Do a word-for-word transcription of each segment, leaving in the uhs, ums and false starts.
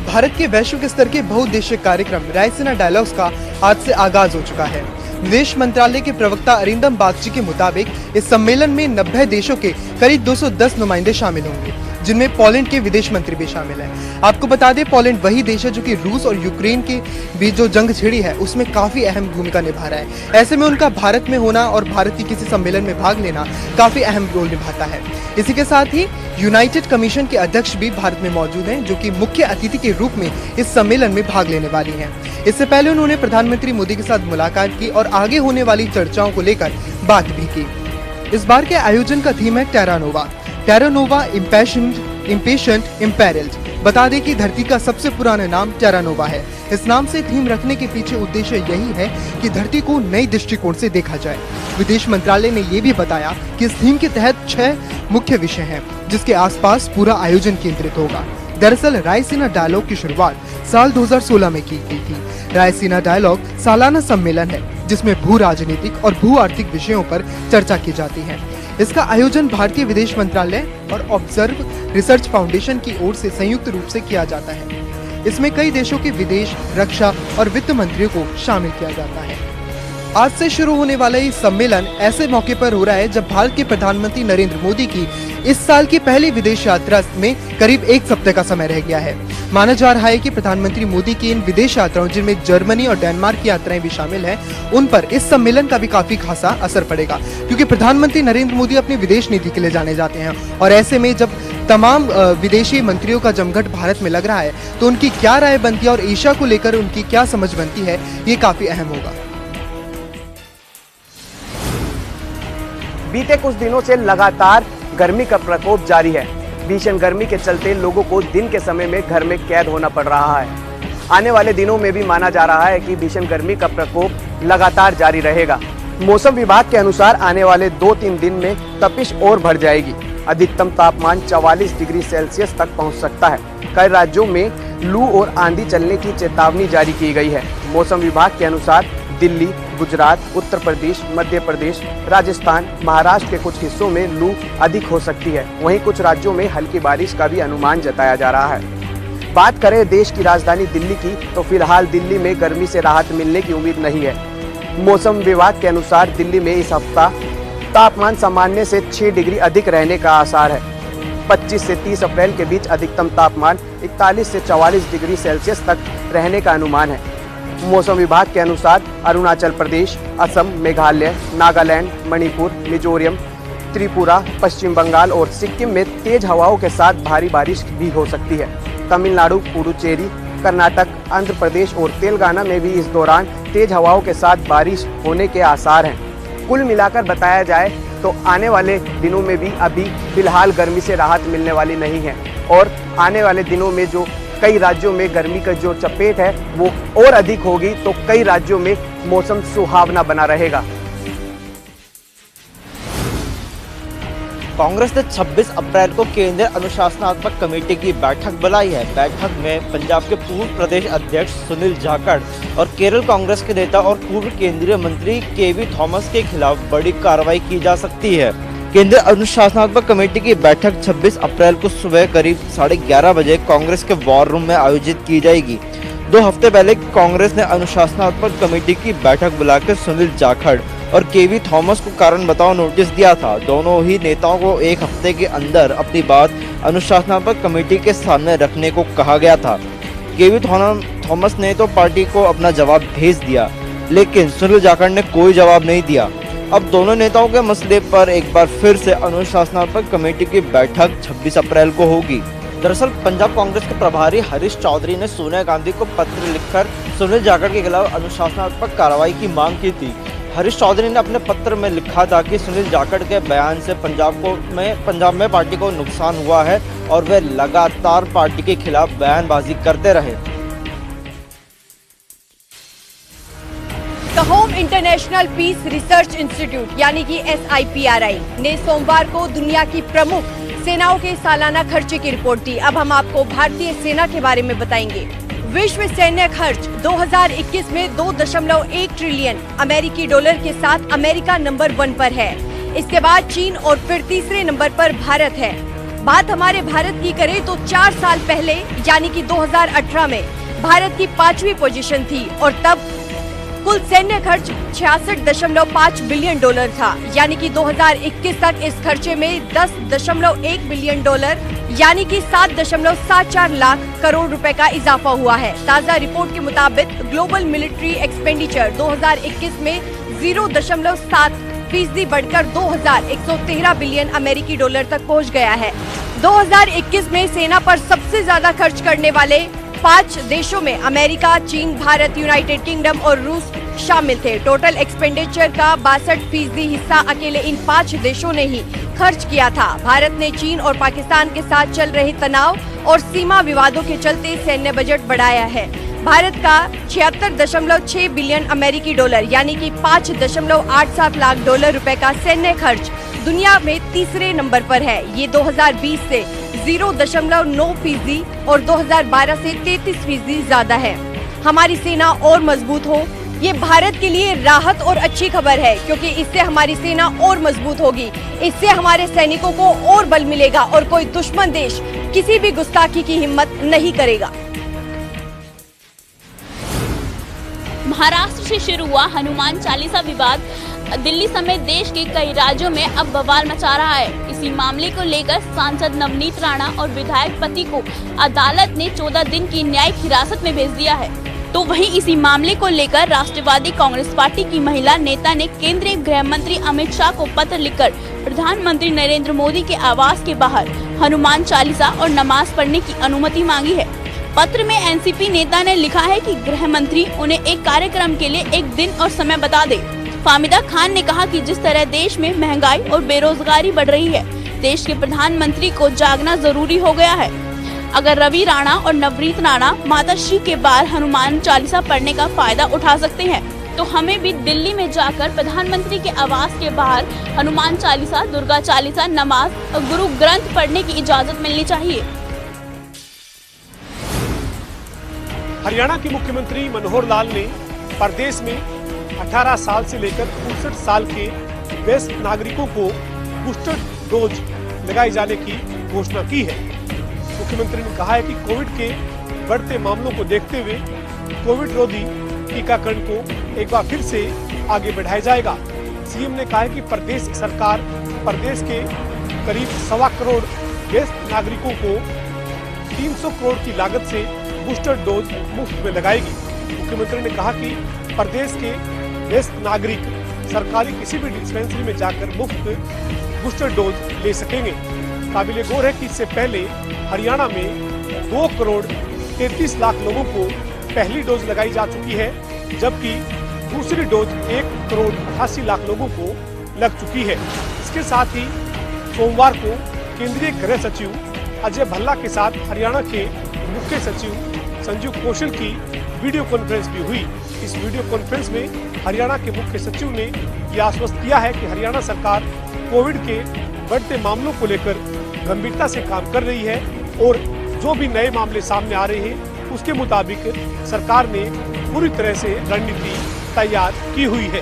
भारत के वैश्विक स्तर के बहुउद्देशीय कार्यक्रम रायसीना डायलॉग्स का आज से आगाज हो चुका है। विदेश मंत्रालय के प्रवक्ता अरिंदम बागची के मुताबिक इस सम्मेलन में नब्बे देशों के करीब दो सौ दस नुमाइंदे शामिल होंगे, जिनमें पोलैंड के विदेश मंत्री भी शामिल हैं। आपको बता दें, पोलैंड वही देश है जो कि रूस और यूक्रेन के बीच जो जंग छिड़ी है उसमें काफी अहम भूमिका निभा रहा है। ऐसे में उनका भारत में होना और भारत की किसी सम्मेलन में भाग लेना काफी अहम रोल निभाता है। इसी के साथ ही यूनाइटेड कमीशन के अध्यक्ष भी भारत में मौजूद हैं, जो कि मुख्य अतिथि के रूप में इस सम्मेलन में भाग लेने वाली हैं। इससे पहले उन्होंने प्रधानमंत्री मोदी के साथ मुलाकात की और आगे होने वाली चर्चाओं को लेकर बात भी की। इस बार के आयोजन का थीम है टेरा नोवा। टेरा नोवा इम्पेशेंट इम्पेशेंट इम्पेरिल्ड। बता दें कि धरती का सबसे पुराना नाम टेरा नोवा है। इस नाम से थीम रखने के पीछे उद्देश्य यही है कि धरती को नई दृष्टिकोण से देखा जाए। विदेश मंत्रालय ने ये भी बताया कि इस थीम के तहत छह मुख्य विषय हैं, जिसके आसपास पूरा आयोजन केंद्रित होगा। दरअसल रायसीना डायलॉग की शुरुआत साल दो हज़ार सोलह में की गई थी। रायसीना डायलॉग सालाना सम्मेलन है जिसमें भू राजनीतिक और भू आर्थिक विषयों पर चर्चा की जाती है। इसका आयोजन भारतीय विदेश मंत्रालय और ऑब्जर्व रिसर्च फाउंडेशन की ओर से संयुक्त रूप से किया जाता है। इसमें कई देशों के विदेश, रक्षा और वित्त मंत्रियों को शामिल किया जाता है। आज से शुरू होने वाला ये सम्मेलन ऐसे मौके पर हो रहा है जब भारत के प्रधानमंत्री नरेंद्र मोदी की इस साल की पहली विदेश यात्रा में करीब एक सप्ताह का समय रह गया है। माना जा रहा है कि प्रधानमंत्री मोदी की इन विदेश यात्राओं, जिनमें जर्मनी और डेनमार्क की यात्राएं भी शामिल हैं, उन पर इस सम्मेलन का भी काफी खासा असर पड़ेगा, क्योंकि प्रधानमंत्री नरेंद्र मोदी अपनी विदेश नीति के लिए जाने जाते हैं। और ऐसे में जब तमाम विदेशी मंत्रियों का जमघट भारत में लग रहा है, तो उनकी क्या राय बनती है और एशिया को लेकर उनकी क्या समझ बनती है, ये काफी अहम होगा। बीते कुछ दिनों से लगातार गर्मी का प्रकोप जारी है। भीषण गर्मी के चलते लोगों को दिन के समय में घर में कैद होना पड़ रहा है। आने वाले दिनों में भी माना जा रहा है कि भीषण गर्मी का प्रकोप लगातार जारी रहेगा। मौसम विभाग के अनुसार आने वाले दो तीन दिन में तपिश और बढ़ जाएगी। अधिकतम तापमान चवालीस डिग्री सेल्सियस तक पहुंच सकता है। कई राज्यों में लू और आंधी चलने की चेतावनी जारी की गई है। मौसम विभाग के अनुसार दिल्ली, गुजरात, उत्तर प्रदेश, मध्य प्रदेश, राजस्थान, महाराष्ट्र के कुछ हिस्सों में लू अधिक हो सकती है। वहीं कुछ राज्यों में हल्की बारिश का भी अनुमान जताया जा रहा है। बात करें देश की राजधानी दिल्ली की, तो फिलहाल दिल्ली में गर्मी से राहत मिलने की उम्मीद नहीं है। मौसम विभाग के अनुसार दिल्ली में इस हफ्ता तापमान सामान्य से छह डिग्री अधिक रहने का आसार है। पच्चीस से तीस अप्रैल के बीच अधिकतम तापमान इकतालीस से चवालीस डिग्री सेल्सियस तक रहने का अनुमान है। मौसम विभाग के अनुसार अरुणाचल प्रदेश, असम, मेघालय, नागालैंड, मणिपुर, मिजोरम, त्रिपुरा, पश्चिम बंगाल और सिक्किम में तेज हवाओं के साथ भारी बारिश भी हो सकती है। तमिलनाडु, पुडुचेरी, कर्नाटक, आंध्र प्रदेश और तेलंगाना में भी इस दौरान तेज हवाओं के साथ बारिश होने के आसार हैं। कुल मिलाकर बताया जाए तो आने वाले दिनों में भी अभी फिलहाल गर्मी से राहत मिलने वाली नहीं है, और आने वाले दिनों में जो कई राज्यों में गर्मी का जो चपेट है वो और अधिक होगी, तो कई राज्यों में मौसम सुहावना बना रहेगा। कांग्रेस ने छब्बीस अप्रैल को केंद्रीय अनुशासनात्मक कमेटी की बैठक बुलाई है। बैठक में पंजाब के पूर्व प्रदेश अध्यक्ष सुनील जाखड़ और केरल कांग्रेस के नेता और पूर्व केंद्रीय मंत्री के वी थॉमस के खिलाफ बड़ी कार्रवाई की जा सकती है। केंद्रीय अनुशासनात्मक कमेटी की बैठक छब्बीस अप्रैल को सुबह करीब साढ़े ग्यारह बजे कांग्रेस के वॉर रूम में आयोजित की जाएगी। दो हफ्ते पहले कांग्रेस ने अनुशासनात्मक कमेटी की बैठक बुलाकर सुनील जाखड़ और के वी थॉमस को कारण बताओ नोटिस दिया था। दोनों ही नेताओं को एक हफ्ते के अंदर अपनी बात अनुशासनात्मक कमेटी के सामने रखने को कहा गया था। के वी थॉमस ने तो पार्टी को अपना जवाब भेज दिया, लेकिन सुनील जाखड़ ने कोई जवाब नहीं दिया। अब दोनों नेताओं के मसले पर एक बार फिर से अनुशासनात्मक कमेटी की बैठक छब्बीस अप्रैल को होगी। दरअसल पंजाब कांग्रेस के प्रभारी हरीश चौधरी ने सोनिया गांधी को पत्र लिखकर सुनील जाखड़ के खिलाफ अनुशासनात्मक कार्रवाई की मांग की थी। हरीश चौधरी ने अपने पत्र में लिखा था कि सुनील जाखड़ के बयान से पंजाब को में पंजाब में पार्टी को नुकसान हुआ है और वे लगातार पार्टी के खिलाफ बयानबाजी करते रहे। The home international peace research institute यानी कि S I P R I ने सोमवार को दुनिया की प्रमुख सेनाओं के सालाना खर्चे की रिपोर्ट दी। अब हम आपको भारतीय सेना के बारे में बताएंगे। विश्व सैन्य खर्च दो हज़ार इक्कीस में दो दशमलव एक ट्रिलियन अमेरिकी डॉलर के साथ अमेरिका नंबर वन पर है। इसके बाद चीन और फिर तीसरे नंबर पर भारत है। बात हमारे भारत की करें तो चार साल पहले यानी कि दो हज़ार अठारह में भारत की पांचवी पोजीशन थी और तब कुल सैन्य खर्च छियासठ दशमलव पाँच बिलियन डॉलर था, यानी कि दो हज़ार इक्कीस तक इस खर्चे में दस दशमलव एक बिलियन डॉलर यानी कि सात दशमलव सात चार लाख करोड़ रुपए का इजाफा हुआ है। ताज़ा रिपोर्ट के मुताबिक ग्लोबल मिलिट्री एक्सपेंडिचर दो हज़ार इक्कीस में जीरो दशमलव सात फीसदी बढ़कर दो हज़ार एक सौ तेरह बिलियन अमेरिकी डॉलर तक पहुंच गया है। दो हज़ार इक्कीस में सेना पर सबसे ज्यादा खर्च करने वाले पांच देशों में अमेरिका, चीन, भारत, यूनाइटेड किंगडम और रूस शामिल थे। टोटल एक्सपेंडिचर का बासठ फीसदी हिस्सा अकेले इन पांच देशों ने ही खर्च किया था। भारत ने चीन और पाकिस्तान के साथ चल रहे तनाव और सीमा विवादों के चलते सैन्य बजट बढ़ाया है। भारत का छिहत्तर दशमलव छह बिलियन अमेरिकी डॉलर यानी कि पाँच दशमलव आठ सात लाख डॉलर रुपए का सैन्य खर्च दुनिया में तीसरे नंबर पर है। ये दो हज़ार बीस से जीरो दशमलव नौ फीसदी और दो हज़ार बारह से तैंतीस फीसदी ज्यादा है। हमारी सेना और मजबूत हो, ये भारत के लिए राहत और अच्छी खबर है, क्योंकि इससे हमारी सेना और मजबूत होगी। इससे हमारे सैनिकों को और बल मिलेगा और कोई दुश्मन देश किसी भी गुस्ताखी की हिम्मत नहीं करेगा। महाराष्ट्र से शुरू हुआ हनुमान चालीसा विवाद दिल्ली समेत देश के कई राज्यों में अब बवाल मचा रहा है। इसी मामले को लेकर सांसद नवनीत राणा और विधायक पति को अदालत ने चौदह दिन की न्यायिक हिरासत में भेज दिया है। तो वहीं इसी मामले को लेकर राष्ट्रवादी कांग्रेस पार्टी की महिला नेता ने केंद्रीय गृह मंत्री अमित शाह को पत्र लिखकर प्रधानमंत्री नरेंद्र मोदी के आवास के बाहर हनुमान चालीसा और नमाज पढ़ने की अनुमति मांगी है। पत्र में एनसीपी नेता ने लिखा है कि गृह मंत्री उन्हें एक कार्यक्रम के लिए एक दिन और समय बता दे। फाहमिदा खान ने कहा कि जिस तरह देश में महंगाई और बेरोजगारी बढ़ रही है, देश के प्रधानमंत्री को जागना जरूरी हो गया है। अगर रवि राणा और नवनीत राणा माताश्री के बाहर हनुमान चालीसा पढ़ने का फायदा उठा सकते हैं, तो हमें भी दिल्ली में जाकर प्रधानमंत्री के आवास के बाहर हनुमान चालीसा, दुर्गा चालीसा, नमाज और गुरु ग्रंथ पढ़ने की इजाजत मिलनी चाहिए। हरियाणा के मुख्यमंत्री मनोहर लाल ने प्रदेश में अठारह साल से लेकर उनसठ साल के वयस्क नागरिकों को बूस्टर डोज लगाए जाने की घोषणा की है। मुख्यमंत्री ने कहा है कि कोविड के बढ़ते मामलों को देखते हुए कोविड रोधी टीकाकरण को एक बार फिर से आगे बढ़ाया जाएगा। सीएम ने कहा है कि प्रदेश सरकार प्रदेश के करीब सवा करोड़ वयस्क नागरिकों को तीन सौ करोड़ की लागत से बूस्टर डोज मुफ्त में लगाएगी। मुख्यमंत्री ने कहा कि प्रदेश के वयस्क नागरिक सरकारी किसी भी डिस्पेंसरी में जाकर मुफ्त बूस्टर डोज ले सकेंगे। काबिले गौर है कि इससे पहले हरियाणा में दो करोड़ तैंतीस लाख लोगों को पहली डोज लगाई जा चुकी है, जबकि दूसरी डोज एक करोड़ अठासी लाख लोगों को लग चुकी है। इसके साथ ही सोमवार को केंद्रीय गृह सचिव अजय भल्ला के साथ हरियाणा के मुख्य सचिव संजीव कौशल की वीडियो कॉन्फ्रेंस भी हुई। इस वीडियो कॉन्फ्रेंस में हरियाणा के मुख्य सचिव ने यह आश्वस्त किया है कि हरियाणा सरकार कोविड के बढ़ते मामलों को लेकर गंभीरता से काम कर रही है और जो भी नए मामले सामने आ रहे हैं उसके मुताबिक सरकार ने पूरी तरह से रणनीति तैयार की हुई है।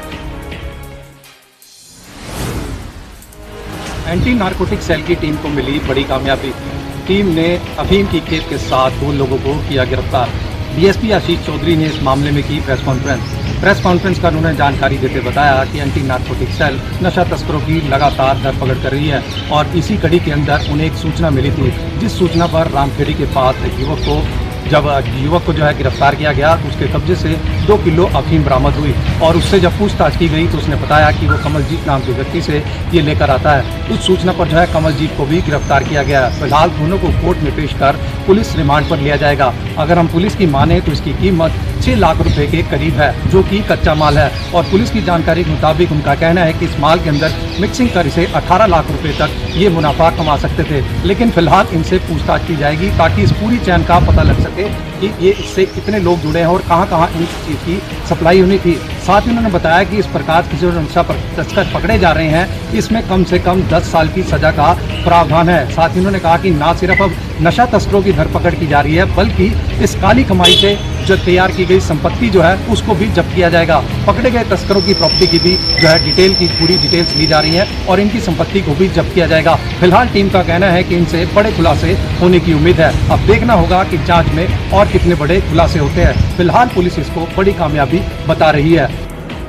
एंटी नारकोटिक सेल की टीम को मिली बड़ी कामयाबी। टीम ने अफीम की खेप के साथ दो लोगों को किया गिरफ्तार। डीएसपी आशीष चौधरी ने इस मामले में की प्रेस कॉन्फ्रेंस। प्रेस कॉन्फ्रेंस कर उन्होंने जानकारी देते बताया कि एंटी नारकोटिक सेल नशा तस्करों की लगातार धरपकड़ कर रही है और इसी कड़ी के अंदर उन्हें एक सूचना मिली थी, जिस सूचना पर रामखेड़ी के पास एक युवक को जब युवक को जो है गिरफ्तार किया गया तो उसके कब्जे से दो किलो अफीम बरामद हुई और उससे जब पूछताछ की गई तो उसने बताया कि वो कमलजीत नाम के व्यक्ति से ये लेकर आता है। उस सूचना पर जो है कमलजीत को भी गिरफ्तार किया गया। फिलहाल दोनों को कोर्ट में पेश कर पुलिस रिमांड पर लिया जाएगा। अगर हम पुलिस की माने तो इसकी कीमत छह लाख रुपए के करीब है, जो कि कच्चा माल है और पुलिस की जानकारी के मुताबिक उनका कहना है कि इस माल के अंदर मिक्सिंग कर इसे अठारह लाख रुपए तक ये मुनाफा कमा सकते थे। लेकिन फिलहाल इनसे पूछताछ की जाएगी ताकि इस पूरी चैन का पता लग सके कि ये इससे कितने लोग जुड़े हैं और कहां कहां इन चीज़ की सप्लाई होनी थी। साथ ही उन्होंने बताया कि इस प्रकार के जो नशा तस्कर पकड़े जा रहे हैं इसमें कम से कम दस साल की सजा का प्रावधान है। साथ ही उन्होंने कहा कि न सिर्फ अब नशा तस्करों की धरपकड़ की जा रही है बल्कि इस काली कमाई से जो तैयार की गई संपत्ति जो है उसको भी जब्त किया जाएगा। पकड़े गए तस्करों की प्रॉपर्टी की भी जो है डिटेल की पूरी डिटेल्स ली जा रही है और इनकी संपत्ति को भी जब्त किया जाएगा। फिलहाल टीम का कहना है कि इनसे बड़े खुलासे होने की उम्मीद है। अब देखना होगा कि जांच में और कितने बड़े खुलासे होते हैं। फिलहाल पुलिस इसको बड़ी कामयाबी बता रही है।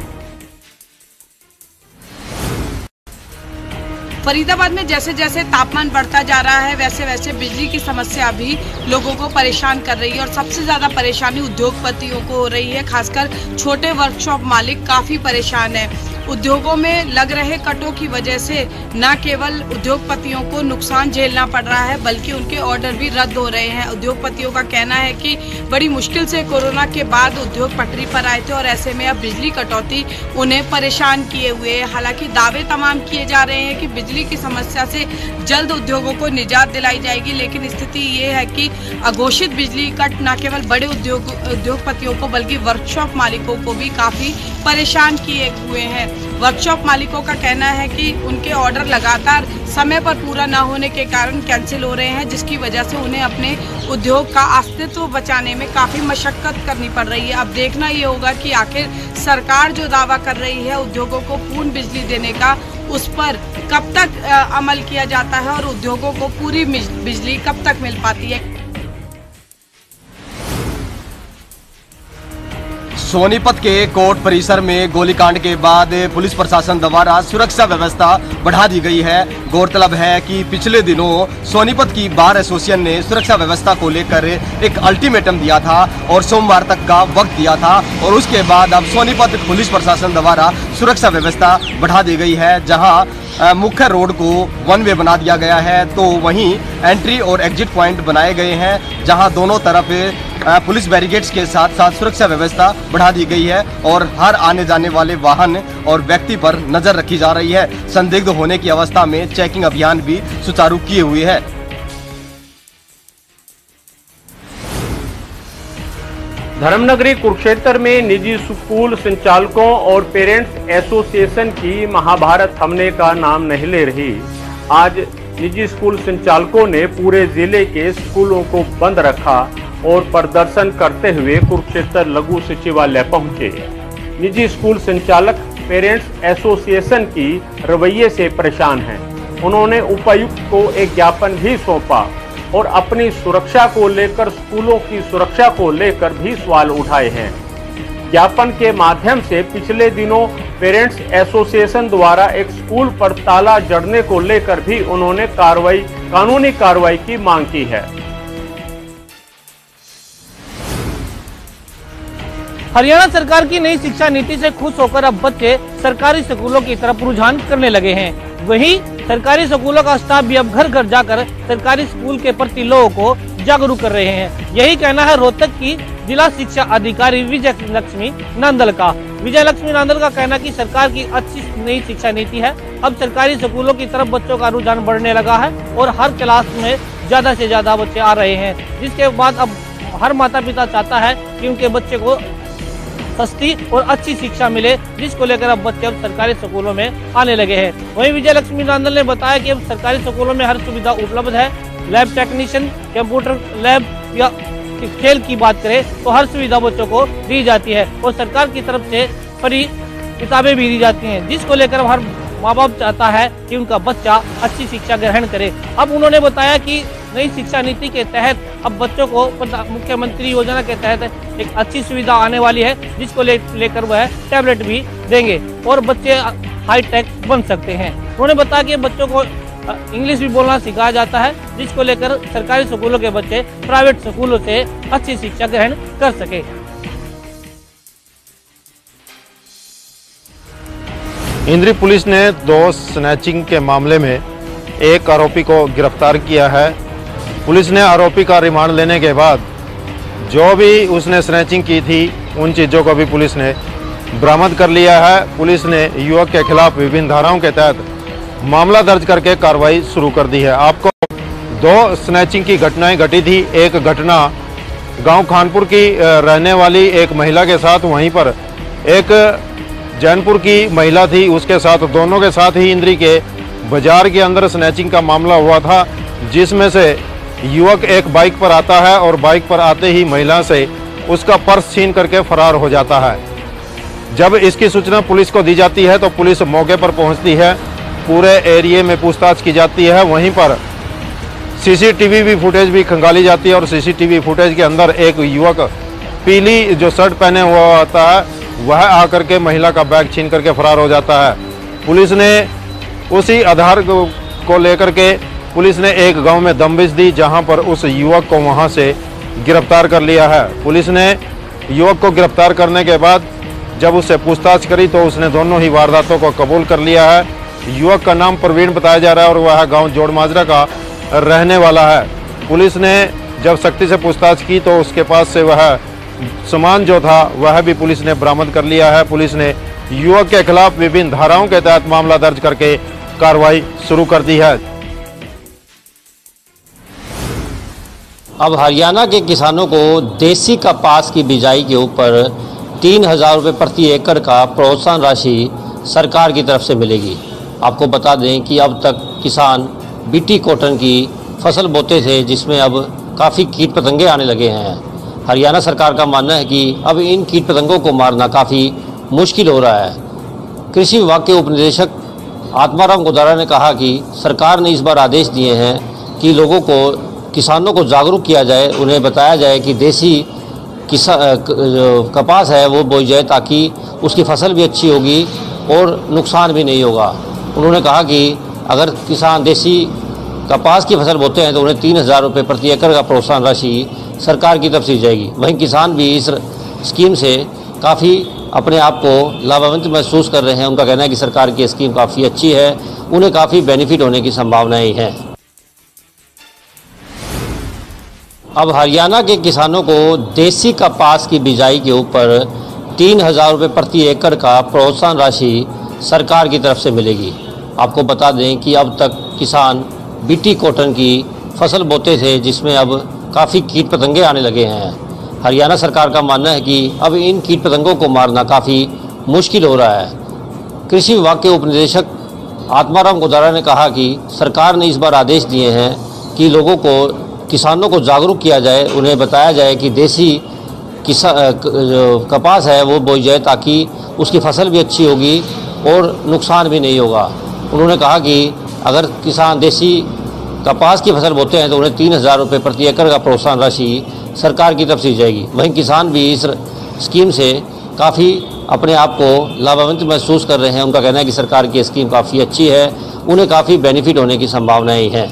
फरीदाबाद में जैसे जैसे तापमान बढ़ता जा रहा है वैसे वैसे बिजली की समस्या भी लोगों को परेशान कर रही है और सबसे ज्यादा परेशानी उद्योगपतियों को हो रही है। खासकर छोटे वर्कशॉप मालिक काफी परेशान है। उद्योगों में लग रहे कटों की वजह से न केवल उद्योगपतियों को नुकसान झेलना पड़ रहा है बल्कि उनके ऑर्डर भी रद्द हो रहे हैं। उद्योगपतियों का कहना है कि बड़ी मुश्किल से कोरोना के बाद उद्योग पटरी पर आए थे और ऐसे में अब बिजली कटौती उन्हें परेशान किए हुए है। हालांकि दावे तमाम किए जा रहे हैं कि बिजली की समस्या से जल्द उद्योगों को निजात दिलाई जाएगी, लेकिन स्थिति ये है कि अघोषित बिजली कट न केवल बड़े उद्योग उद्योगपतियों को बल्कि वर्कशॉप मालिकों को भी काफी परेशान किए हुए हैं। वर्कशॉप मालिकों का कहना है कि उनके ऑर्डर लगातार समय पर पूरा न होने के कारण कैंसिल हो रहे हैं, जिसकी वजह से उन्हें अपने उद्योग का अस्तित्व बचाने में काफ़ी मशक्कत करनी पड़ रही है। अब देखना ये होगा कि आखिर सरकार जो दावा कर रही है उद्योगों को पूर्ण बिजली देने का, उस पर कब तक अमल किया जाता है और उद्योगों को पूरी बिजली कब तक मिल पाती है। सोनीपत के कोर्ट परिसर में गोलीकांड के बाद पुलिस प्रशासन द्वारा सुरक्षा व्यवस्था बढ़ा दी गई है। गौरतलब है कि पिछले दिनों सोनीपत की बार एसोसिएशन ने सुरक्षा व्यवस्था को लेकर एक अल्टीमेटम दिया था और सोमवार तक का वक्त दिया था और उसके बाद अब सोनीपत पुलिस प्रशासन द्वारा सुरक्षा व्यवस्था बढ़ा दी गई है। जहां मुख्य रोड को वन वे बना दिया गया है तो वहीं एंट्री और एग्जिट पॉइंट बनाए गए हैं, जहां दोनों तरफ पुलिस बैरिकेड्स के साथ साथ सुरक्षा व्यवस्था बढ़ा दी गई है और हर आने जाने वाले वाहन और व्यक्ति पर नजर रखी जा रही है। संदिग्ध होने की अवस्था में चेकिंग अभियान भी सुचारू किए हुए है। धर्मनगरी कुरुक्षेत्र में निजी स्कूल संचालकों और पेरेंट्स एसोसिएशन की महाभारत थमने का नाम नहीं ले रही। आज निजी स्कूल संचालकों ने पूरे जिले के स्कूलों को बंद रखा और प्रदर्शन करते हुए कुरुक्षेत्र लघु सचिवालय पहुंचे। निजी स्कूल संचालक पेरेंट्स एसोसिएशन की रवैये से परेशान हैं। उन्होंने उपायुक्त को एक ज्ञापन भी सौंपा और अपनी सुरक्षा को लेकर स्कूलों की सुरक्षा को लेकर भी सवाल उठाए हैं। ज्ञापन के माध्यम से पिछले दिनों पेरेंट्स एसोसिएशन द्वारा एक स्कूल पर ताला जड़ने को लेकर भी उन्होंने कार्रवाई कानूनी कार्रवाई की मांग की है। हरियाणा सरकार की नई शिक्षा नीति से खुश होकर अब बच्चे सरकारी स्कूलों की तरफ रुझान करने लगे हैं। वहीं सरकारी स्कूलों का स्टाफ भी अब घर घर जाकर सरकारी स्कूल के प्रति लोगों को जागरूक कर रहे हैं। यही कहना है रोहतक की जिला शिक्षा अधिकारी विजय लक्ष्मी नांदल का। विजय लक्ष्मी नांदल का कहना कि सरकार की अच्छी नई शिक्षा नीति है। अब सरकारी स्कूलों की तरफ बच्चों का रुझान बढ़ने लगा है और हर क्लास में ज्यादा से ज्यादा बच्चे आ रहे हैं, जिसके बाद अब हर माता पिता चाहता है कि उनके बच्चे को सस्ती और अच्छी शिक्षा मिले, जिसको लेकर अब बच्चे अब सरकारी स्कूलों में आने लगे हैं। वहीं विजय लक्ष्मी नांदल ने बताया कि अब सरकारी स्कूलों में हर सुविधा उपलब्ध है। लैब टेक्नीशियन, कंप्यूटर लैब या खेल की बात करें तो हर सुविधा बच्चों को दी जाती है और सरकार की तरफ से फ्री किताबें भी दी जाती हैं, जिसको लेकर हर माँ बाप चाहता है कि उनका बच्चा अच्छी शिक्षा ग्रहण करे। अब उन्होंने बताया कि नई शिक्षा नीति के तहत अब बच्चों को मुख्यमंत्री योजना के तहत एक अच्छी सुविधा आने वाली है, जिसको ले, लेकर वह टैबलेट भी देंगे और बच्चे हाईटेक बन सकते हैं। उन्होंने बताया कि बच्चों को इंग्लिश भी बोलना सिखाया जाता है, जिसको लेकर सरकारी स्कूलों के बच्चे प्राइवेट स्कूलों से अच्छी शिक्षा ग्रहण कर सके। इंद्री पुलिस ने दो स्नैचिंग के मामले में एक आरोपी को गिरफ्तार किया है। पुलिस ने आरोपी का रिमांड लेने के बाद जो भी उसने स्नैचिंग की थी उन चीज़ों को भी पुलिस ने बरामद कर लिया है। पुलिस ने युवक के खिलाफ विभिन्न धाराओं के तहत मामला दर्ज करके कार्रवाई शुरू कर दी है। आपको दो स्नैचिंग की घटनाएं घटी थी। एक घटना गांव खानपुर की रहने वाली एक महिला के साथ, वहीं पर एक जैनपुर की महिला थी उसके साथ, दोनों के साथ ही इंद्री के बाजार के अंदर स्नैचिंग का मामला हुआ था, जिसमें से युवक एक बाइक पर आता है और बाइक पर आते ही महिला से उसका पर्स छीन करके फरार हो जाता है। जब इसकी सूचना पुलिस को दी जाती है तो पुलिस मौके पर पहुंचती है, पूरे एरिया में पूछताछ की जाती है। वहीं पर सीसीटीवी भी फुटेज भी खंगाली जाती है और सीसीटीवी फुटेज के अंदर एक युवक पीली जो शर्ट पहने हुआ होता है वह आकर के महिला का बैग छीन करके फरार हो जाता है। पुलिस ने उसी आधार को लेकर के पुलिस ने एक गांव में दबिश दी, जहां पर उस युवक को वहां से गिरफ्तार कर लिया है। पुलिस ने युवक को गिरफ्तार करने के बाद जब उससे पूछताछ करी तो उसने दोनों ही वारदातों को कबूल कर लिया है। युवक का नाम प्रवीण बताया जा रहा है और वह गांव जोड़माजरा का रहने वाला है। पुलिस ने जब सख्ती से पूछताछ की तो उसके पास से वह सामान जो था वह भी पुलिस ने बरामद कर लिया है। पुलिस ने युवक के खिलाफ विभिन्न धाराओं के तहत मामला दर्ज करके कार्रवाई शुरू कर दी है। अब हरियाणा के किसानों को देसी कपास की बिजाई के ऊपर तीन हजार रुपये प्रति एकड़ का प्रोत्साहन राशि सरकार की तरफ से मिलेगी। आपको बता दें कि अब तक किसान बीटी कॉटन की फसल बोते थे, जिसमें अब काफ़ी कीट पतंगे आने लगे हैं। हरियाणा सरकार का मानना है कि अब इन कीट पतंगों को मारना काफ़ी मुश्किल हो रहा है। कृषि विभाग के उप निदेशक आत्माराम गोदारा ने कहा कि सरकार ने इस बार आदेश दिए हैं कि लोगों को किसानों को जागरूक किया जाए, उन्हें बताया जाए कि देसी किसा जो कपास है वो बोई जाए, ताकि उसकी फसल भी अच्छी होगी और नुकसान भी नहीं होगा। उन्होंने कहा कि अगर किसान देसी कपास की फसल बोते हैं तो उन्हें तीन हज़ार रुपये प्रति एकड़ का प्रोत्साहन राशि सरकार की तरफ से दी जाएगी। वहीं किसान भी इस स्कीम से काफ़ी अपने आप को लाभान्वित महसूस कर रहे हैं। उनका कहना है कि सरकार की स्कीम काफ़ी अच्छी है, उन्हें काफ़ी बेनिफिट होने की संभावनाएं हैं। अब हरियाणा के किसानों को देसी कपास की बिजाई के ऊपर तीन हजार रुपये प्रति एकड़ का प्रोत्साहन राशि सरकार की तरफ से मिलेगी। आपको बता दें कि अब तक किसान बीटी कॉटन की फसल बोते थे, जिसमें अब काफ़ी कीट पतंगे आने लगे हैं। हरियाणा सरकार का मानना है कि अब इन कीट पतंगों को मारना काफ़ी मुश्किल हो रहा है। कृषि विभाग के उप निदेशक आत्माराम गोदारा ने कहा कि सरकार ने इस बार आदेश दिए हैं कि लोगों को किसानों को जागरूक किया जाए, उन्हें बताया जाए कि देसी किसा जो कपास है वो बोई जाए, ताकि उसकी फसल भी अच्छी होगी और नुकसान भी नहीं होगा। उन्होंने कहा कि अगर किसान देसी कपास की फसल बोते हैं तो उन्हें तीन हज़ार रुपये प्रति एकड़ का प्रोत्साहन राशि सरकार की तरफ से दी जाएगी। वहीं किसान भी इस स्कीम से काफ़ी अपने आप को लाभान्वित महसूस कर रहे हैं। उनका कहना है कि सरकार की स्कीम काफ़ी अच्छी है, उन्हें काफ़ी बेनिफिट होने की संभावनाएं हैं।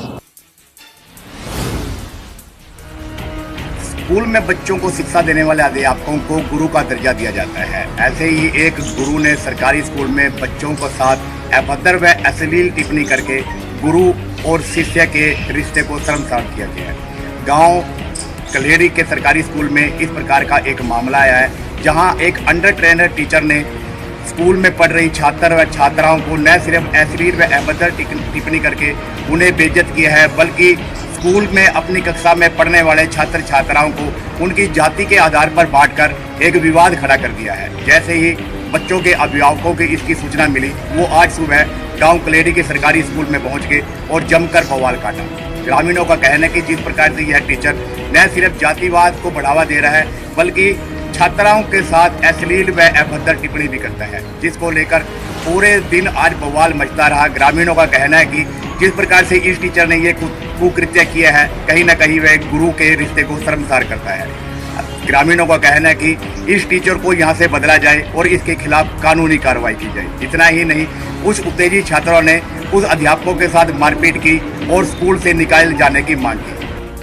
स्कूल में बच्चों को शिक्षा देने वाले अध्यापकों को गुरु का दर्जा दिया जाता है। ऐसे ही एक गुरु ने सरकारी स्कूल में बच्चों के साथ अभद्र व अश्लील टिप्पणी करके गुरु और शिष्य के रिश्ते को शर्मसार किया गया है। गांव कलेरी के सरकारी स्कूल में इस प्रकार का एक मामला आया है, जहां एक अंडर ट्रेनर टीचर ने स्कूल में पढ़ रही छात्र व छात्राओं को न सिर्फ अश्लील व अभद्र टिप्पणी करके उन्हें बेइज्जत किया है, बल्कि स्कूल में अपनी कक्षा में पढ़ने वाले छात्र छात्राओं को उनकी जाति के आधार पर बांटकर एक विवाद खड़ा कर दिया है। जैसे ही बच्चों के अभिभावकों को इसकी सूचना मिली, वो आज सुबह गांव कलेरी के सरकारी स्कूल में पहुंच गए और जमकर बवाल काटा। ग्रामीणों का कहना है कि जिस प्रकार से यह टीचर न सिर्फ जातिवाद को बढ़ावा दे रहा है, बल्कि छात्राओं के साथ अश्लील व अभद्र टिप्पणी भी करता है, जिसको लेकर पूरे दिन आज बवाल मचता रहा। ग्रामीणों का कहना है कि जिस प्रकार से इस टीचर ने ये कुकृत्य किया है, कहीं ना कहीं वह गुरु के रिश्ते को शर्मसार करता है। ग्रामीणों का कहना है कि इस टीचर को यहाँ से बदला जाए और इसके खिलाफ कानूनी कार्रवाई की जाए। इतना ही नहीं, उस उत्तेजित छात्रों ने उस अध्यापकों के साथ मारपीट की और स्कूल से निकाल जाने की मांग की।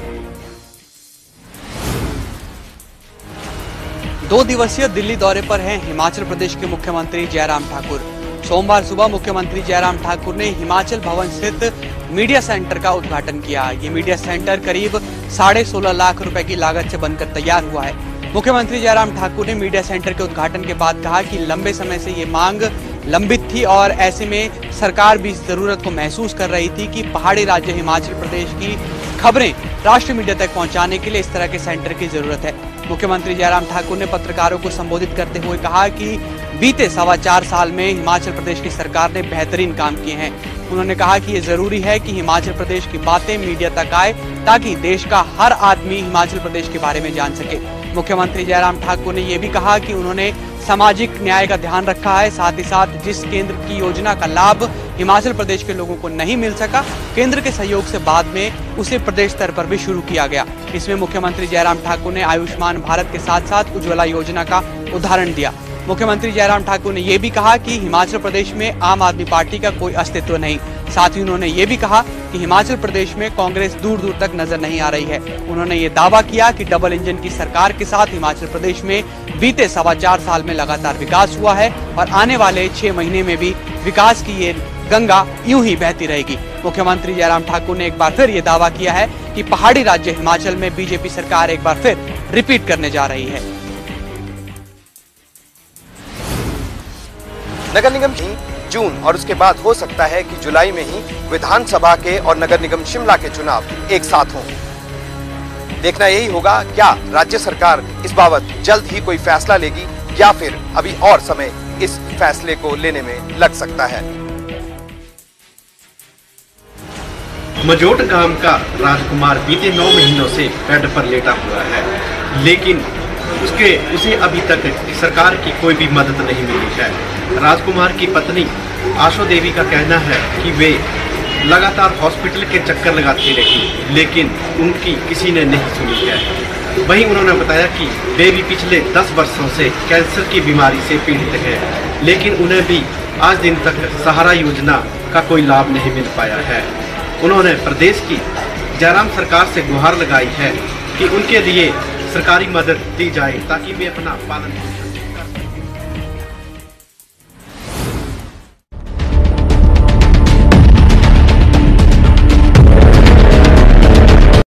दो दिवसीय दिल्ली दौरे पर हैं हिमाचल प्रदेश के मुख्यमंत्री जयराम ठाकुर। सोमवार सुबह मुख्यमंत्री जयराम ठाकुर ने हिमाचल भवन स्थित मीडिया सेंटर का उद्घाटन किया। ये मीडिया सेंटर करीब साढ़े सोलह लाख रुपए की लागत से बनकर तैयार हुआ है। मुख्यमंत्री जयराम ठाकुर ने मीडिया सेंटर के उद्घाटन के बाद कहा कि लंबे समय से ये मांग लंबित थी और ऐसे में सरकार भी इस जरूरत को महसूस कर रही थी कि पहाड़ी राज्य हिमाचल प्रदेश की खबरें राष्ट्रीय मीडिया तक पहुंचाने के लिए इस तरह के सेंटर की जरूरत है। मुख्यमंत्री जयराम ठाकुर ने पत्रकारों को संबोधित करते हुए कहा कि बीते सवा चार साल में हिमाचल प्रदेश की सरकार ने बेहतरीन काम किए हैं। उन्होंने कहा कि ये जरूरी है कि हिमाचल प्रदेश की बातें मीडिया तक आए, ताकि देश का हर आदमी हिमाचल प्रदेश के बारे में जान सके। मुख्यमंत्री जयराम ठाकुर ने ये भी कहा कि उन्होंने सामाजिक न्याय का ध्यान रखा है, साथ ही साथ जिस केंद्र की योजना का लाभ हिमाचल प्रदेश के लोगों को नहीं मिल सका, केंद्र के सहयोग से बाद में उसे प्रदेश स्तर पर भी शुरू किया गया। इसमें मुख्यमंत्री जयराम ठाकुर ने आयुष्मान भारत के साथ साथ उज्ज्वला योजना का उदाहरण दिया। मुख्यमंत्री जयराम ठाकुर ने यह भी कहा कि हिमाचल प्रदेश में आम आदमी पार्टी का कोई अस्तित्व नहीं। साथ ही उन्होंने ये भी कहा कि हिमाचल प्रदेश में कांग्रेस दूर दूर तक नजर नहीं आ रही है। उन्होंने ये दावा किया कि डबल इंजन की सरकार के साथ हिमाचल प्रदेश में बीते सवा चार साल में लगातार विकास हुआ है और आने वाले छह महीने में भी विकास की ये गंगा यूं ही बहती रहेगी। मुख्यमंत्री जयराम ठाकुर ने एक बार फिर ये दावा किया है कि पहाड़ी राज्य हिमाचल में बीजेपी सरकार एक बार फिर रिपीट करने जा रही है। नगर निगम जून और उसके बाद हो सकता है कि जुलाई में ही विधानसभा के और नगर निगम शिमला के चुनाव एक साथ हों। देखना यही होगा क्या राज्य सरकार इस बाबत जल्द ही कोई फैसला लेगी या फिर अभी और समय इस फैसले को लेने में लग सकता है। मजोट गांव का राजकुमार बीते नौ महीनों से बेड पर लेटा हुआ है, लेकिन उसके उसे अभी तक सरकार की कोई भी मदद नहीं मिली है। राजकुमार की पत्नी आशो देवी का कहना है कि वे लगातार हॉस्पिटल के चक्कर लगाती रही, लेकिन उनकी किसी ने नहीं सुनी है। वहीं उन्होंने बताया कि वे भी पिछले दस वर्षों से कैंसर की बीमारी से पीड़ित हैं, लेकिन उन्हें भी आज दिन तक सहारा योजना का कोई लाभ नहीं मिल पाया है। उन्होंने प्रदेश की जयराम सरकार से गुहार लगाई है कि उनके लिए सरकारी मदद दी जाए ताकि वे अपना पालन